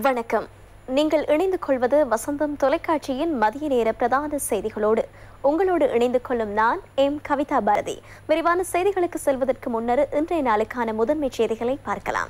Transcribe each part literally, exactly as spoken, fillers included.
வணக்கம். நீங்கள் இணைந்து கொள்வது வசந்தம் தொலைக்காட்சியின் மதிய நேர பிரதான செய்திகளோடு. உங்களோடு இணைந்து கொள்ளும் நான் எம் கவிதா பாரதி. விரிவான செய்திகளுக்கு செல்வதற்கு முன்னர் இன்றைய நாளுக்கான முதன்மை செய்திகளை பார்க்கலாம்.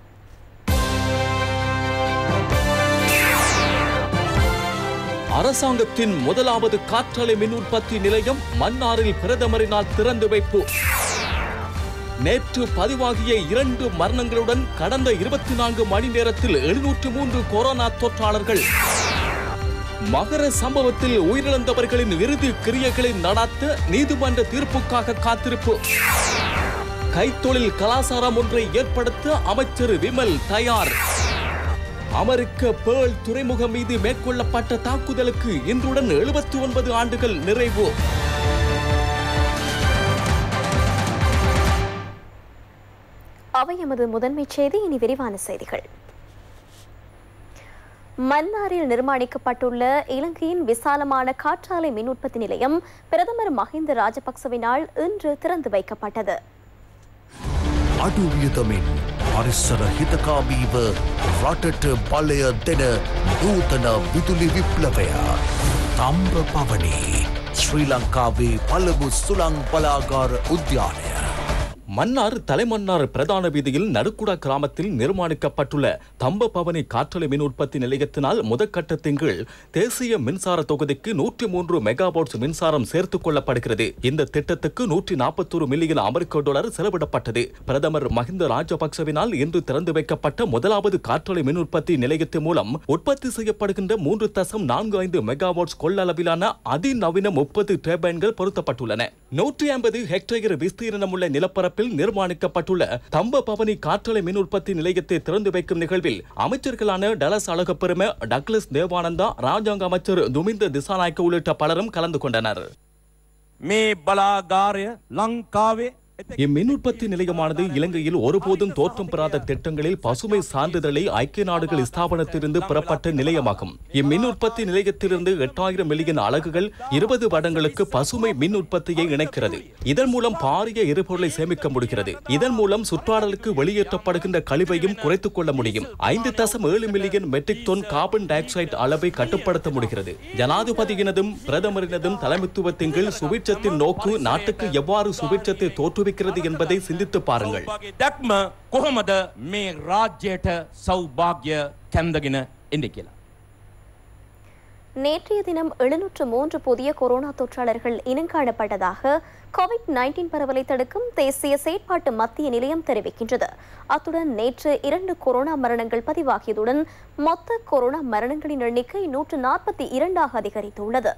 அரசாங்கத்தின் முதலாவது காற்றாலை மின் உற்பத்தி நிலையம் மன்னாரில் பிரதமரினால் திறந்து வைப்பு. நேற்று பதிவாகிய இரண்டு மரணங்களுடன் கடந்த இருபத்தி நான்கு மணி நேரத்தில் எழுநூற்று மூன்று கொரோனா தொற்றாளர்கள். மகர சம்பவத்தில் உயிரிழந்தவர்களின் இறுதி கிரியைகளை நடாத்த நீதிமன்ற தீர்ப்புக்காக காத்திருப்பு. கைத்தொழில் கலாச்சாரம் ஒன்றை ஏற்படுத்த அமைச்சர் விமல் தயார். அமெரிக்க பேர்ல் துறைமுகம் மீது மேற்கொள்ளப்பட்ட தாக்குதலுக்கு இன்றுடன் எழுபத்தி ஒன்பது ஆண்டுகள் நிறைவு. அவை எமது முதன்மை செய்தி. இனி விரிவான செய்திகள். மன்னாரில் நிர்மாணிக்கப்பட்டுள்ள இலங்கையின் விசாலமான காற்றாலை மின் உற்பத்தி நிலையம் பிரதமர் மஹிந்த ராஜபக்சவினால் இன்று திறந்து வைக்கப்பட்டது. අඩුවියදමින් පරිස්සර හිතකාමීව රටට බලය දෙන නූතන විදුලි විප්ලවය තම්බ පවනි ශ්‍රී ලංකාවේ පළමු සුළං බලාගාර උද්‍යානය. மன்னார் தலைமன்னார் பிரதான வீதியில் நடுக்குடா கிராமத்தில் நிர்மாணிக்கப்பட்டுள்ள தம்ப பவனி காற்றலை மின் உற்பத்தி நிலையத்தினால் முதற்கட்டத்தின் கீழ் தேசிய மின்சார தொகுதிக்கு நூற்றி மூன்று மெகாவாட் மின்சாரம் சேர்த்துக் கொள்ளப்படுகிறது. இந்த திட்டத்துக்கு நூற்றி நாற்பத்தொரு மில்லியன் அமெரிக்க டாலர் செலவிடப்பட்டது. பிரதமர் மஹிந்த ராஜபக்சவினால் இன்று திறந்து வைக்கப்பட்ட முதலாவது காற்றலை மின் உற்பத்தி நிலையத்தின் மூலம் உற்பத்தி செய்யப்படுகின்ற மூன்று தசம் நான்கு ஐந்து மெகாவாட் கொள்ளளவிலான அதிநவீன முப்பது டர்பைன்கள் பொருத்தப்பட்டுள்ளன. நூற்றி ஐம்பது ஹெக்டேயர் விஸ்தீரணமுள்ள நிலப்பரப்பு நிர்மாணிக்கப்பட்டுள்ள தம்ப பவனி காற்றலை மின் உற்பத்தி நிலையத்தை திறந்து வைக்கும் நிகழ்வில் அமைச்சர்களான டலஸ் அழகப்பெரும, டக்ளஸ் தேவானந்தா, ராஜாங்க அமைச்சர் துமிந்த திசாநாயக்க உள்ளிட்ட பலரும் கலந்து கொண்டனர். மே பலாகாரய லங்காவே இம்மின் உற்பத்தி நிலையமானது இலங்கையில் ஒருபோதும் தோற்றம் பெறாத திட்டங்களில் பசுமை சான்றிதழை ஐக்கிய நாடுகள் ஸ்தாபனத்திலிருந்து பெறப்பட்ட நிலையமாகும். இம்மின் உற்பத்தி நிலையத்திலிருந்து எட்டாயிரம் மில்லியன் அலகுகள் இருபது வருடங்களுக்கு பசுமை மின் உற்பத்தியை இணைக்கிறது. இதன் மூலம் பாரிய எரிபொருளை சேமிக்க முடிகிறது. இதன் மூலம் சுற்றாடலுக்கு வெளியேற்றப்படுகின்ற கழிவையும் குறைத்துக் கொள்ள முடியும். ஐந்து தசம் ஏழு million metric ton carbon dioxide அளவை கட்டுப்படுத்த முடிகிறது. ஜனாதிபதியினதும் பிரதமரினதும் தலைமைத்துவத்தின் கீழ் சுபிட்சத்தின் நோக்கு நாட்டுக்கு எவ்வாறு சுபிட்சத்தை தோற்றுவி என்பதை சிந்தித்து பாருங்கள். நேற்றைய தினம் எழுநூற்று மூன்று புதிய கொரோனா தொற்றாளர்கள் இனங்காணப்பட்டதாக கோவிட் பதினைந்து பரவலை தடுக்கும் தேசிய செயற்பாட்டு மத்திய நிலையம் தெரிவிக்கின்றது. அத்துடன் நேற்று இரண்டு கொரோனா மரணங்கள் பதிவாகியதுடன் மொத்த கொரோனா மரணங்களின் எண்ணிக்கை நூற்று நாற்பத்தி இரண்டாக அதிகரித்துள்ளது.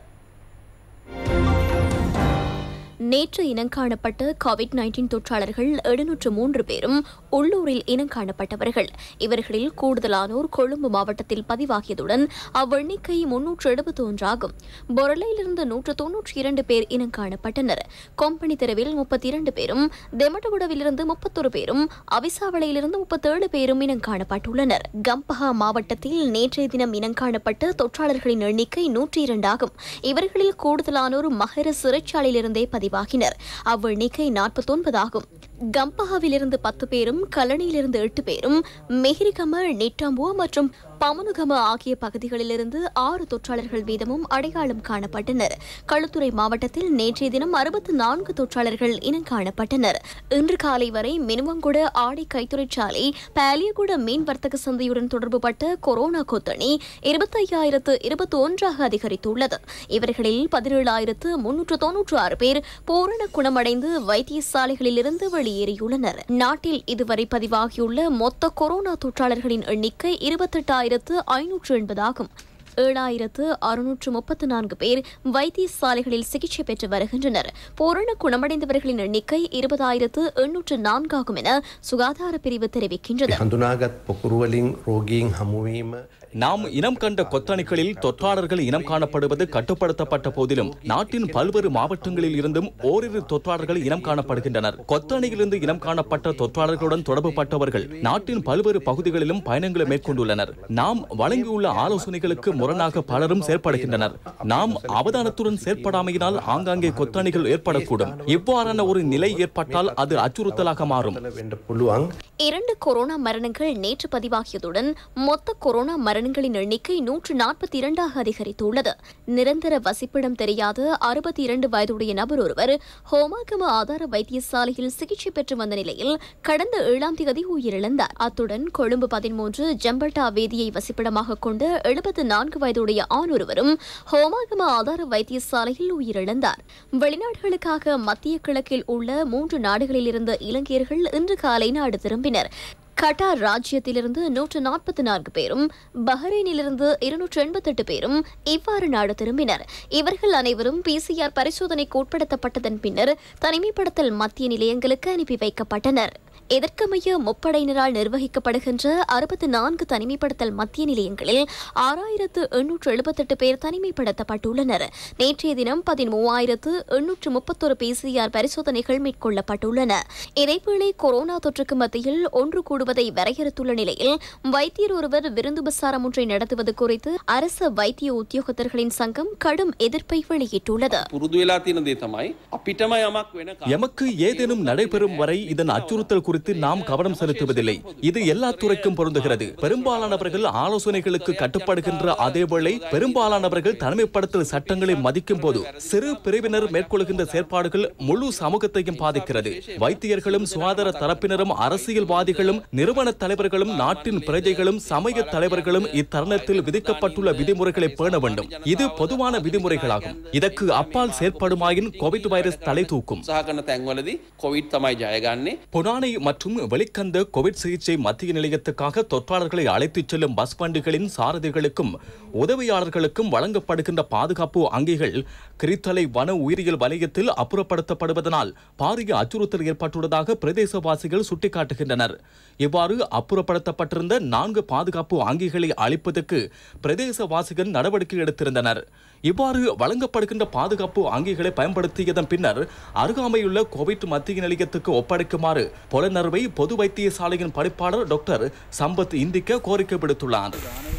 நேற்று இனங்காணப்பட்ட கோவிட் பதினைந்து தொற்றாளர்கள் எழுநூற்று மூன்று பேரும் உள்ளூரில் இனங்காணப்பட்டவர்கள். இவர்களில் கூடுதலானோர் கொழும்பு மாவட்டத்தில் பதிவாகியதுடன் அவ்வெண்ணிக்கை முன்னூற்று எழுபத்தி ஒன்றாகும். பொரளையிலிருந்து நூற்று தொன்னூற்றி இரண்டு பேர் இனங்காணப்பட்டனர். கொம்பனி தெருவில் முப்பத்தி இரண்டு பேரும், தெமட்டகுடவிலிருந்து முப்பத்தொரு பேரும், அவிசாவளையிலிருந்து முப்பத்தேழு பேரும் இனங்காணப்பட்டுள்ளனர். கம்பஹா மாவட்டத்தில் நேற்றைய தினம் இனங்காணப்பட்ட தொற்றாளர்களின் எண்ணிக்கை நூற்றி இரண்டாகும். இவர்களில் கூடுதலானோர் மகர சிறைச்சாலையிலிருந்தே பதிவாகினர். அவ்வெண்ணிக்கை நாற்பத்தி ஒன்பது ஆகும். கம்பஹாவிலிருந்து பத்து பேரும், கலனியிலிருந்து எட்டு பேரும், மெஹிரிகம, நிட்டாம்புவா மற்றும் பமனுகம ஆகிய பகுதிகளிலிருந்து ஆறு தொற்றாளர்கள் வீதமும் அடையாளம் காணப்பட்டனர். களுத்துறை மாவட்டத்தில் நேற்றைய தினம் அறுபத்தி நான்கு தொற்றாளர்கள் இனம் காணப்பட்டனர். இன்று காலை வரை மினுவங்குட ஆடை கைத்துறைச்சாலை, பாலியகுட மீன் வர்த்தக சந்தையுடன் தொடர்புபட்ட கொரோனா கொத்தணி இருபத்தி ஐயாயிரத்து இருபத்தி ஒன்றாக அதிகரித்துள்ளது. இவர்களில் பதினேழாயிரத்து முன்னூற்று தொன்னூற்று ஆறு பேர் பூரண குணமடைந்து வைத்தியசாலைகளில் இருந்து வெளியேறியுள்ளனர். நாட்டில் இதுவரை பதிவாகியுள்ள மொத்த கொரோனா தொற்றாளர்களின் எண்ணிக்கை இருபத்தி எட்டாயிரத்து ஐநூற்று எண்பது ஆகும். ஏழாயிரத்து அறுநூற்று முப்பத்தி நான்கு பேர் வைத்தியசாலைகளில் சிகிச்சை பெற்று வருகின்றனர். பூரண குணமடைந்தவர்களின் எண்ணிக்கை இருபதாயிரத்து எண்ணூற்று நான்காகும் என சுகாதார பிரிவு தெரிவிக்கின்றது. நாம் இனம் கண்ட கொத்தணிகளில் தொற்றாளர்கள் இனம் காணப்படுவது கட்டுப்படுத்தப்பட்ட போதிலும் நாட்டின் பல்வேறு மாவட்டங்களில் இருந்தும் ஓரிரு தொற்றாளர்கள் இனம் காணப்படுகின்றனர். கொத்தணியிலிருந்து இனம் காணப்பட்ட தொற்றாளர்களுடன் தொடர்புபட்டவர்கள் நாட்டின் பல்வேறு பகுதிகளிலும் பயணங்களை மேற்கொண்டுள்ளனர். நாம் வழங்கியுள்ள ஆலோசனைகளுக்கு முரணாக பலரும் செயற்படுகின்றனர். நாம் அவதானத்துடன் செயற்படாமையினால் ஆங்காங்கே கொத்தணிகள் ஏற்படக்கூடும். இவ்வாறான ஒரு நிலை ஏற்பட்டால் அது அச்சுறுத்தலாக மாறும். இரண்டு கொரோனா மரணங்கள் நேற்று பதிவாகியதுடன் மொத்த கொரோனா மரணங்களின் எண்ணிக்கை நூற்று நாற்பத்தி இரண்டாக அதிகரித்துள்ளது. நிரந்தர வசிப்பிடம் தெரியாத அறுபத்தி இரண்டு வயதுடைய நபர் ஒருவர் ஹோமாகம ஆதார வைத்தியசாலையில் சிகிச்சை பெற்று வந்த நிலையில் கடந்த ஏழாம் தேதி உயிரிழந்தார். அத்துடன் கொழும்பு பதிமூன்று ஜம்பட்டா வேதியை வசிப்பிடமாக கொண்ட எழுபத்தி நான்கு வயதுடைய ஆண் ஒருவரும் ஹோமாகம ஆதார வைத்தியசாலையில் உயிரிழந்தார். வெளிநாடுகளுக்காக மத்திய கிழக்கில் உள்ள மூன்று நாடுகளில் இருந்த இலங்கையர்கள் இன்று காலை நாடு திரும்பினர். கட்டார் ராஜ்யத்திலிருந்து நூற்று நாற்பத்தி நான்கு பேரும் பஹ்ரைனிலிருந்து இருநூற்று எண்பத்தி எட்டு பேரும் இவ்வாறு நாடு திரும்பினர். இவர்கள் அனைவரும் பிசிஆர் பரிசோதனைக்கு உட்படுத்தப்பட்டதன் பின்னர் தனிமைப்படுத்தல் மத்திய நிலையங்களுக்கு அனுப்பி வைக்கப்பட்டனர். இதற்கமைய முப்படையினரால் நிர்வகிக்கப்படுகின்ற அறுபத்தி நான்கு தனிமைப்படுத்தல் மத்திய நிலையங்களில் ஆறாயிரத்து எண்ணூற்று எழுபத்தி எட்டு பேர் தனிமைப்படுத்தப்பட்டுள்ளனர். நேற்றைய தினம் பதிமூவாயிரத்து எண்ணூற்று முப்பத்தொரு பிசிஆர் பரிசோதனைகள் மேற்கொள்ளப்பட்டுள்ளன. இதேவேளை கொரோனா தொற்றுக்கு மத்தியில் ஒன்று கூடுவதை வரையறுத்துள்ள நிலையில் வைத்தியர் ஒருவர் விருந்து பிரசாரம் ஒன்றை நடத்துவது குறித்து அரசு வைத்திய உத்தியோகத்தர்களின் சங்கம் கடும் எதிர்ப்பை வெளியிட்டுள்ளது. எமக்கு ஏதேனும் நடைபெறும் வரை இதன் அச்சுறுத்தல் குறித்து நாம் கவனம் செலுத்துவதில்லை. இது எல்லா துறைக்கும் பொருந்துகிறது. பெரும்பாலானவர்கள் ஆலோசனைகளுக்கு கட்டுப்படுகின்ற அதேவேளை பெரும்பாலானவர்கள் தனிமைப்படுத்தல் சட்டங்களை மதிக்கும் போது சிறு பிரிவினர் மேற்கொள்கின்ற செயற்பாடுகள் முழு சமூகத்தையும் பாதிக்கிறது. வைத்தியர்களும் சுகாதார தரப்பினரும் அரசியல்வாதிகளும் நிறுவன தலைவர்களும் நாட்டின் பிரஜைகளும் சமய தலைவர்களும் இத்தருணத்தில் விதிக்கப்பட்டுள்ள விதிமுறைகளை பேண வேண்டும். இது பொதுவான விதிமுறைகளாகும். இதற்கு அப்பால் செயற்படுமாயின் கோவிட் வைரஸ் தலை தூக்கும். பொனானை மற்றும் வெளிக்கந்த கோவிட் சிகிச்சை மத்திய நிலையத்துக்காக தொற்றாளர்களை அழைத்துச் செல்லும் பஸ் வண்டிகளின் சாரதிகளுக்கும் உதவியாளர்களுக்கும் வழங்கப்படுகின்ற பாதுகாப்பு அங்கிகள் கிரித்தலை வன உயிரியல் வலயத்தில் அப்புறப்படுத்தப்படுவதனால் பாரிய அச்சுறுத்தல் ஏற்பட்டுள்ளதாக பிரதேசவாசிகள் சுட்டிக்காட்டுகின்றனர். இவ்வாறு அப்புறப்படுத்தப்பட்டிருந்த நான்கு பாதுகாப்பு அங்கிகளை அளிப்பதற்கு பிரதேசவாசிகள் நடவடிக்கை எடுத்திருந்தனர். இவ்வாறு வழங்கப்படுகின்ற பாதுகாப்பு அங்கிகளை பயன்படுத்தியதன் பின்னர் அருகாமையுள்ள கோவிட் மத்திய நிலையத்துக்கு ஒப்படைக்குமாறு பொலனறுவை பொது வைத்தியசாலையின் பணிப்பாளர் டாக்டர் சம்பத் இந்திக்க கோரிக்கை விடுத்துள்ளார்.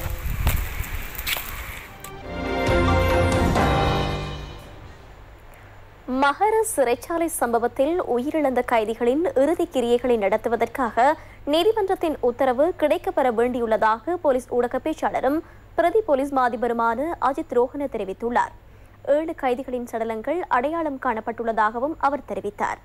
மகர சிறைச்சாலை சம்பவத்தில் உயிரிழந்த கைதிகளின் இறுதி கிரியைகளை நடத்துவதற்காக நீதிமன்றத்தின் உத்தரவு கிடைக்கப்பெற வேண்டியுள்ளதாக போலீஸ் ஊடக பேச்சாளரும் பிரதி போலீஸ் மாதிபருமான அஜித் ரோஹன தெரிவித்துள்ளார். ஏழு கைதிகளின் சடலங்கள் அடையாளம் காணப்பட்டுள்ளதாகவும் அவர் தெரிவித்தார்.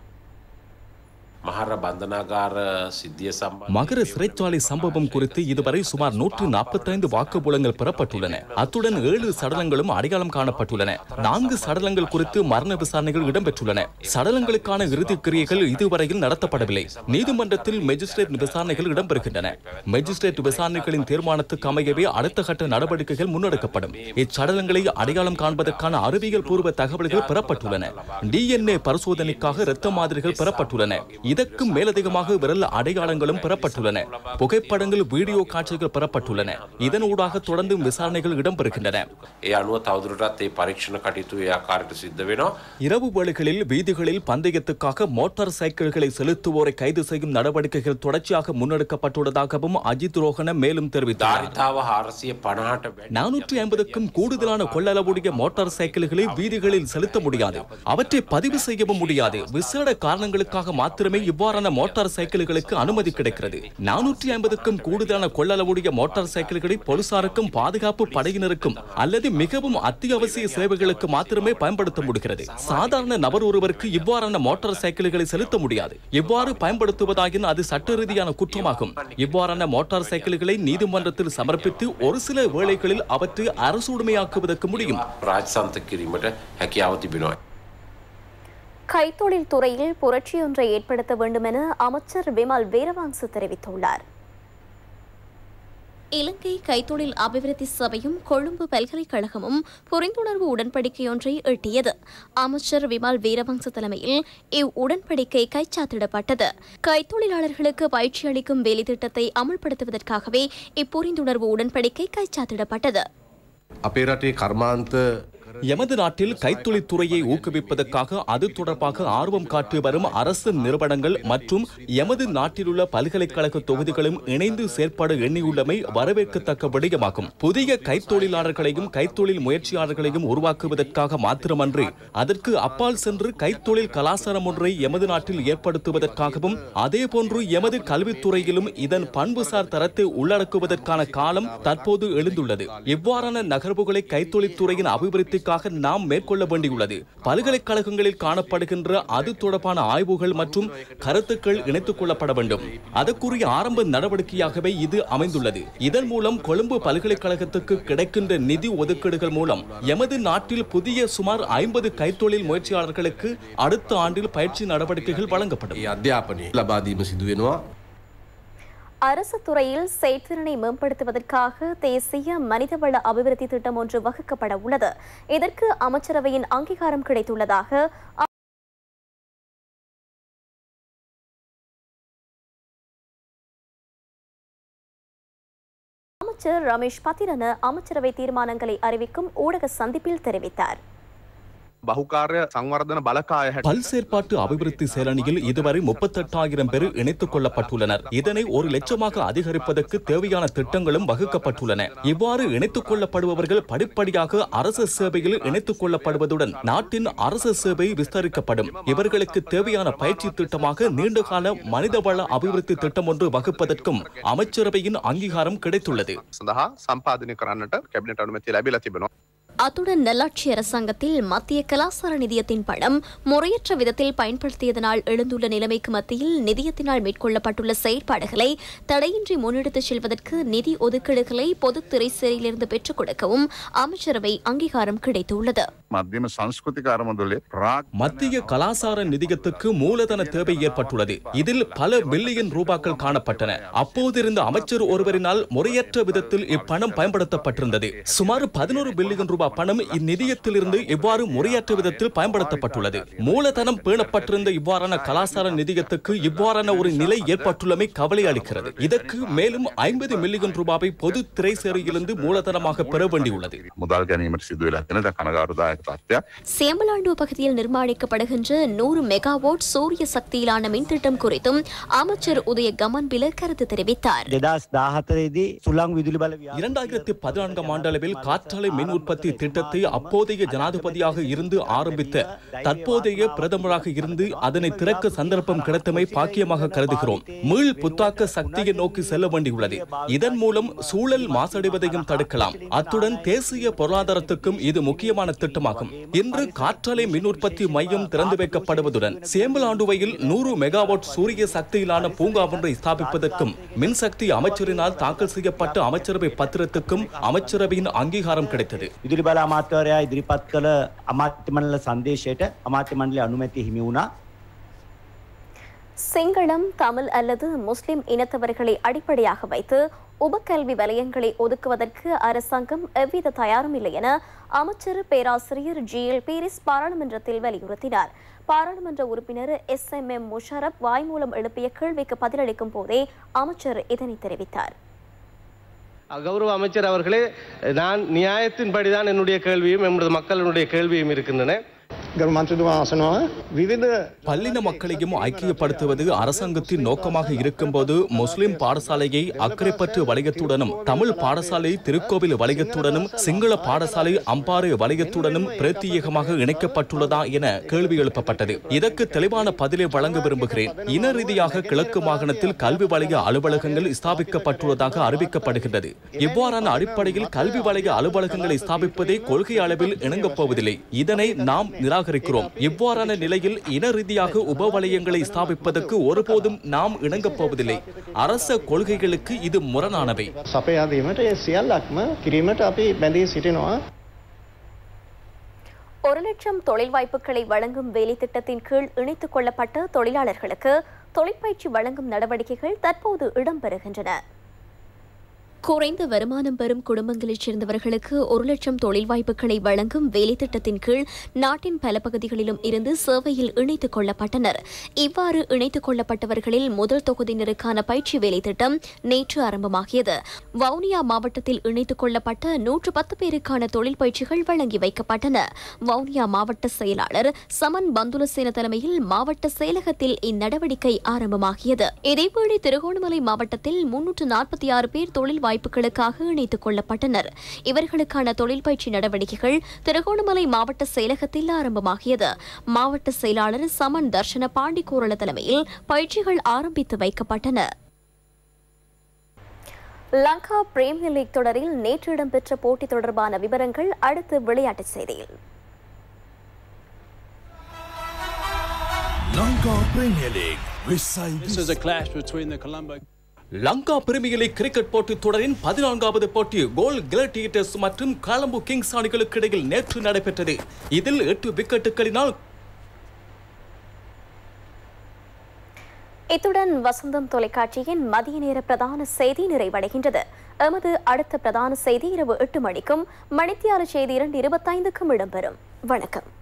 மகர சிறைச்சாலை சம்பவம் குறித்து இதுவரை சுமார் நூற்று நாற்பத்தி ஐந்து வாக்குமூலங்கள் பெறப்பட்டுள்ளன. அத்துடன் ஏழு சடலங்களும் அடையாளம் காணப்பட்டுள்ளன. நான்கு சடலங்கள் குறித்து மரண விசாரணைகள் இடம்பெற்றுள்ளன. சடலங்களுக்கான இறுதி கிரியைகள் இதுவரையில் நடத்தப்படவில்லை. நீதிமன்றத்தில் மேஜிஸ்ட்ரேட் விசாரணைகள் இடம்பெறுகின்றன. மேஜிஸ்ட்ரேட் விசாரணைகளின் தீர்மானத்துக்கு அமையவே அடுத்த கட்ட நடவடிக்கைகள் முன்னெடுக்கப்படும். இச்சடலங்களை அடையாளம் காண்பதற்கான அறிவியல் பூர்வ தகவல்கள் பெறப்பட்டுள்ளன. டிஎன்ஏ பரிசோதனைக்காக இரத்த மாதிரிகள் பெறப்பட்டுள்ளன. இதற்கும் மேலதிகமாக விரல் அடையாளங்களும் பெறப்பட்டுள்ளன. புகைப்படங்கள், வீடியோ காட்சிகள் பெறப்பட்டுள்ளன. இதனூடாக தொடர்ந்து விசாரணைகள் இடம்பெறுகின்றன. இரவு வேளைகளில் வீதிகளில் பந்தயத்துக்காக மோட்டார் சைக்கிள்களை செலுத்துவோரை கைது செய்யும் நடவடிக்கைகள் தொடர்ச்சியாக முன்னெடுக்கப்பட்டுள்ளதாகவும் அஜித் ரோஹன மேலும் தெரிவித்தார். நானூற்றி ஐம்பதுக்கும் கூடுதலான கொள்ளளவுடைய மோட்டார் சைக்கிள்களை வீதிகளில் செலுத்த முடியாது. அவற்றை பதிவு செய்யவும் முடியாது. விசேட காரணங்களுக்காக மாத்திரமே இவ்வாறான மோட்டார் சைக்கிள்களுக்கு அனுமதி கிடைக்கிறது. நானூற்றி ஐம்பதுக்கும் கூடுதலான கொள்ளளவுடைய மோட்டார் சைக்கிள்களை போலீசாருக்கும் பாதுகாப்பு படையினருக்கும் அல்லது மிகவும் அத்தியாவசிய சேவைகளுக்கு மாத்திரமே பயன்படுத்த முடிகிறது. சாதாரண நபர் ஒருவருக்கு இவ்வாறான மோட்டார் சைக்கிள்களை செலுத்த முடியாது. இவ்வாறு பயன்படுத்துவதாயின் அது சட்ட ரீதியான குற்றமாகும். இவ்வாறான மோட்டார் சைக்கிள்களை நீதிமன்றத்தில் சமர்ப்பித்து ஒரு சில வேளைகளில் அவற்றை அரசுடைமையாக்குவதற்கு முடியும். கைத்தொழில் துறையில் புரட்சி ஒன்றை ஏற்படுத்த வேண்டும் என அமைச்சர் விமல் வீரவங்ச தெரிவித்துள்ளார். இலங்கை கைத்தொழில் அபிவிருத்தி சபையும் கொழும்பு பல்கலைக்கழகமும் புரிந்துணர்வு உடன்படிக்கை ஒன்றை எட்டியது. அமைச்சர் விமல் வீரவங்ச தலைமையில் இவ் உடன்படிக்கை கைச்சாத்திடப்பட்டது. கைத்தொழிலாளர்களுக்கு பயிற்சி அளிக்கும் வேலை திட்டத்தை அமல்படுத்துவதற்காகவே இப்புரிந்துணர்வு உடன்படிக்கை கைச்சாத்திடப்பட்டது. எமது நாட்டில் கைத்தொழில்துறையை ஊக்குவிப்பதற்காக அது தொடர்பாக ஆர்வம் காட்டி வரும் அரசு நிறுவனங்கள் மற்றும் எமது நாட்டிலுள்ள பல்கலைக்கழக தொகுதிகளும் இணைந்து செயற்பட எண்ணியுள்ளமை வரவேற்கத்தக்க விடயமாகும். புதிய கைத்தொழிலாளர்களையும் கைத்தொழில் முயற்சியாளர்களையும் உருவாக்குவதற்காக மாத்திரமன்றி அதற்கு அப்பால் சென்று கைத்தொழில் கலாச்சாரம் ஒன்றை எமது நாட்டில் ஏற்படுத்துவதற்காகவும் அதேபோன்று எமது கல்வித்துறையிலும் இதன் பண்புசார் தரத்தை உள்ளடக்குவதற்கான காலம் தற்போது எழுந்துள்ளது. இவ்வாறான நகர்வுகளை கைத்தொழில்துறையின் அபிவிருத்திக்காக நாம் மேற்கொள்ள வேண்டியுள்ளது. பல்கலைக்கழகங்களில் காணப்படுகின்ற அது தொடர்பான ஆய்வுகள் மற்றும் கருத்துக்கள் இணைத்துக் கொள்ளப்பட வேண்டும். அதற்குரிய ஆரம்ப நடவடிக்கையாகவே இது அமைந்துள்ளது. இதன் மூலம் கொழும்பு பல்கலைக்கழகத்துக்கு கிடைக்கின்ற நிதி ஒதுக்கீடுகள் மூலம் எமது நாட்டில் புதிய சுமார் ஐம்பது கைத்தொழில் முயற்சியாளர்களுக்கு அடுத்த ஆண்டில் பயிற்சி நடவடிக்கைகள் வழங்கப்படும். அரசு துறையில் செயற்திறனை மேம்படுத்துவதற்காக தேசிய மனிதவள அபிவிருத்தி திட்டம் ஒன்று வகுக்கப்பட உள்ளது. இதற்கு அமைச்சரவையின் அங்கீகாரம் கிடைத்துள்ளதாக அமைச்சர் ரமேஷ் பத்திரன அமைச்சரவை தீர்மானங்களை அறிவிக்கும் ஊடக சந்திப்பில் தெரிவித்தார். பல் செயற்பாட்டு அபிவிருத்தி செயலணியில் இதுவரை முப்பத்தெட்டாயிரம் பேர் இணைத்துக் கொள்ளப்பட்டுள்ளனர். இதனை ஒரு லட்சமாக அதிகரிப்பதற்கு தேவையான திட்டங்களும் வகுக்கப்பட்டுள்ளன. இவ்வாறு இணைத்துக் கொள்ளப்படுபவர்கள் படிப்படியாக அரசு சேவையில் இணைத்துக் கொள்ளப்படுவதுடன் நாட்டின் அரசு சேவை விஸ்தரிக்கப்படும். இவர்களுக்கு தேவையான பயிற்சி திட்டமாக நீண்டகால மனிதவள அபிவிருத்தி திட்டம் ஒன்று வகுப்பதற்கும் அமைச்சரவையின் அங்கீகாரம் கிடைத்துள்ளது. அத்துடன் நல்லாட்சி அரசாங்கத்தில் மத்திய கலாசார நிதியத்தின் பணம் முறையற்ற விதத்தில் பயன்படுத்தியதனால் எழுந்துள்ள நிலைமைக்கு மத்தியில் நிதியத்தினால் மேற்கொள்ளப்பட்டுள்ள செயற்பாடுகளை தடையின்றி முன்னெடுத்துச் செல்வதற்கு நிதி ஒதுக்கீடுகளை பொது திரைசேரியிலிருந்து பெற்றுக் கொடுக்கவும் அமைச்சரவை அங்கீகாரம் கிடைத்துள்ளது. மத்திய கலாசார நிதியத்துக்கு மூலதன தேவை ஏற்பட்டுள்ளது. இதில் பல பில்லியன் ரூபாய்கள் காணப்பட்டன. அப்போதிருந்த அமைச்சர் ஒருவரினால் முறையற்ற விதத்தில் இப்பணம் பயன்படுத்தப்பட்டிருந்தது. சுமார் பதினோரு பில்லியன் ரூபாய் பணம் இந்நிதியத்திலிருந்து இவ்வாறு முறையற்ற விதத்தில் பயன்படுத்தப்பட்டுள்ளது. மூலதனம் பேணப்பட்டிருந்த இவ்வாறான கலாசார நிதியத்துக்கு இவ்வாறான ஒரு நிலை ஏற்பட்டுள்ளமை கவலை அளிக்கிறது. இதற்கு மேலும் ஐம்பது மில்லியன் ரூபாயை பொது திரைசேரியிலிருந்து மூலதனமாக பெற வேண்டியுள்ளது. சேம்பலாண்டு பகுதியில் நிர்மாணிக்கப்படுகின்ற நூறு மெகாவாட் சூரிய சக்தியிலான மின் திட்டம் குறித்தும் அமைச்சர் உதய கமன்பில கருத்து தெரிவித்தார். இரண்டாயிரத்தி பதினான்காம் ஆண்டளவில் காற்றாலை மின் உற்பத்தி திட்டத்தை அப்போதைய ஜனாதிபதியாக இருந்து ஆரம்பித்த தற்போதைய பிரதமராக இருந்து அதனை திறக்க சந்தர்ப்பம் கிடைத்தமை பாக்கியமாக கருதுகிறோம். மீள் புத்தாக்க சக்தியை நோக்கி செல்ல வேண்டியுள்ளது. இதன் மூலம் சூழல் மாசடைவதையும் தடுக்கலாம். அத்துடன் தேசிய பொருளாதாரத்துக்கும் இது முக்கியமான திட்டமாகும். இன்று காற்றாலை மின் உற்பத்தி மையம் திறந்து வைக்கப்படுவதுடன் சேம்பலாண்டுவையில் நூறு மெகாவாட் சூரிய சக்தியிலான பூங்கா ஒன்றை ஸ்தாபிப்பதற்கும் மின்சக்தி அமைச்சரினால் தாக்கல் செய்யப்பட்ட அமைச்சரவை பத்திரத்துக்கும் அமைச்சரவையின் அங்கீகாரம் கிடைத்தது. විදුලි බල අමාත්‍යවරයා ඉදිරිපත් කළ අමාත්‍ය මණ්ඩල සංදේශයට අමාත්‍ය මණ්ඩලයේ අනුමැතිය හිමි වුණා. சிங்களம், தமிழ் அல்லது முஸ்லிம் இனத்தவர்களை அடிப்படையாக வைத்து உபக்கல்வி வலயங்களை ஒதுக்குவதற்கு அரசாங்கம் எவ்வித தயாரும் இல்லை என அமைச்சர் பேராசிரியர் ஜி எல் பீரிஸ் பாராளுமன்றத்தில் வலியுறுத்தினார். பாராளுமன்ற உறுப்பினர் எஸ் எம் எம் முஷரப் வாய்மூலம் எழுப்பிய கேள்விக்கு பதிலளிக்கும் போதே அமைச்சர் இதனை தெரிவித்தார். கௌரவ அமைச்சர் அவர்களே, நான் நியாயத்தின்படிதான் என்னுடைய கேள்வியும் எமது மக்களுடைய கேள்வியும் இருக்கின்றன. பல்லின மக்களையும் ஐக்கியப்படுத்துவது அரசாங்கத்தின் நோக்கமாக இருக்கும்போது முஸ்லிம் பாடசாலையை அக்கரைப்பற்று வலயத்துடனும் தமிழ் பாடசாலை திருக்கோவில் வலயத்துடனும் சிங்கள பாடசாலை அம்பாறை வலயத்துடனும் பிரத்யேகமாக இணைக்கப்பட்டுள்ளதா என கேள்வி எழுப்பப்பட்டது. இதற்கு தெளிவான பதிலை வழங்க விரும்புகிறேன். இன ரீதியாக கிழக்கு மாகாணத்தில் கல்வி வலய அலுவலகங்கள் ஸ்தாபிக்கப்பட்டுள்ளதாக அறிவிக்கப்படுகின்றது. இவ்வாறான அடிப்படையில் கல்வி வலய அலுவலகங்களை ஸ்தாபிப்பதை கொள்கை அளவில் இணங்கப் போவதில்லை. இதனை நாம் நிராகரிக்கிறோம். இவ்வாறான நிலையில் இன ரீதியாக உப வலயங்களை ஸ்தாபிப்பதற்கு ஒருபோதும் நாம் இணங்கப் போவதில்லை. அரச கொள்கைகளுக்கு இது முரணானவை. ஒரு லட்சம் தொழில் வாய்ப்புகளை வழங்கும் வேலை திட்டத்தின் கீழ் இணைத்துக் கொள்ளப்பட்ட தொழிலாளர்களுக்கு தொழிற்பயிற்சி வழங்கும் நடவடிக்கைகள் தற்போது இடம்பெறுகின்றன. குறைந்த வருமானம் பெறும் குடும்பங்களைச் சேர்ந்தவர்களுக்கு ஒரு லட்சம் தொழில் வாய்ப்புகளை வழங்கும் வேலை திட்டத்தின் கீழ் நாட்டின் பல பகுதிகளிலும் இருந்து சேவையில் இணைத்துக் கொள்ளப்பட்டனர். இவ்வாறு இணைத்துக் கொள்ளப்பட்டவர்களில் முதல் தொகுதியினருக்கான பயிற்சி வேலை திட்டம் நேற்று ஆரம்பமாகியது. வவுனியா மாவட்டத்தில் இணைத்துக் கொள்ளப்பட்ட நூற்று பத்து பேருக்கான தொழில் பயிற்சிகள் வழங்கி வைக்கப்பட்டன. வவுனியா மாவட்ட செயலாளர் சமன் பந்துலசேன தலைமையில் மாவட்ட செயலகத்தில் இந்நடவடிக்கை ஆரம்பமாகியது. இதேவேளை திருகோணமலை மாவட்டத்தில் முன்னூற்று நாற்பத்தி ஆறு பேர் தொழில் வாய்ப்புகளுக்காக இணைத்துக் கொள்ளப்பட்டனர். இவர்களுக்கான தொழில் பயிற்சி நடவடிக்கைகள் திருகோணமலை மாவட்ட செயலகத்தில் ஆரம்பமாகியது. மாவட்ட செயலாளர் சமன் தர்ஷன பாண்டிகோரள தலைமையில் பயிற்சிகள் ஆரம்பித்து வைக்கப்பட்டன. லங்கா பிரீமியர் லீக் தொடரில் நேற்று இடம்பெற்ற போட்டி தொடர்பான விவரங்கள் அடுத்து விளையாட்டுச் செய்தியில். Lanka Premier League. This is a clash between the Colombo. Lanka premier league cricket போட்டி தொடரின் பதினான்காவது போட்டி கோல் கிளாடியேட்டர்ஸ் மற்றும் கொலம்போ கிங்ஸ் அணிகளுக்கு இடையில் நேற்று நடைபெற்றது. இதில் எட்டு விக்கெட்டுகளினால் இத்துடன் வசந்தம் தொலைக்காட்சியின் மதிய நேர பிரதான செய்தி நிறைவடைகின்றது. எமது அடுத்த பிரதான செய்தி இரவு எட்டு மணிக்கும் மணித்தியால செய்தி இரண்டு இருபத்தைந்துக்கும் இடம்பெறும். வணக்கம்.